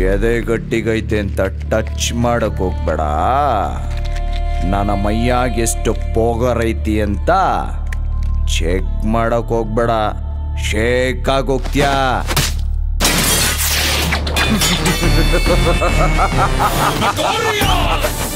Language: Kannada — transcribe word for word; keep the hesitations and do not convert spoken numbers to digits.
ಎದೆ ಗಟ್ಟಿಗೈತೆ ಅಂತ ಟಚ್ ಮಾಡಕ್ ಹೋಗ್ಬೇಡ. ನನ್ನ ಮೈಯಾಗ ಎಷ್ಟು ಪೋಗರೈತಿ ಅಂತ ಚೆಕ್ ಮಾಡಕ್ ಹೋಗ್ಬೇಡ. ಶೇಕ್ ಆಗೋಗ್ತ್ಯಾ. Victoria!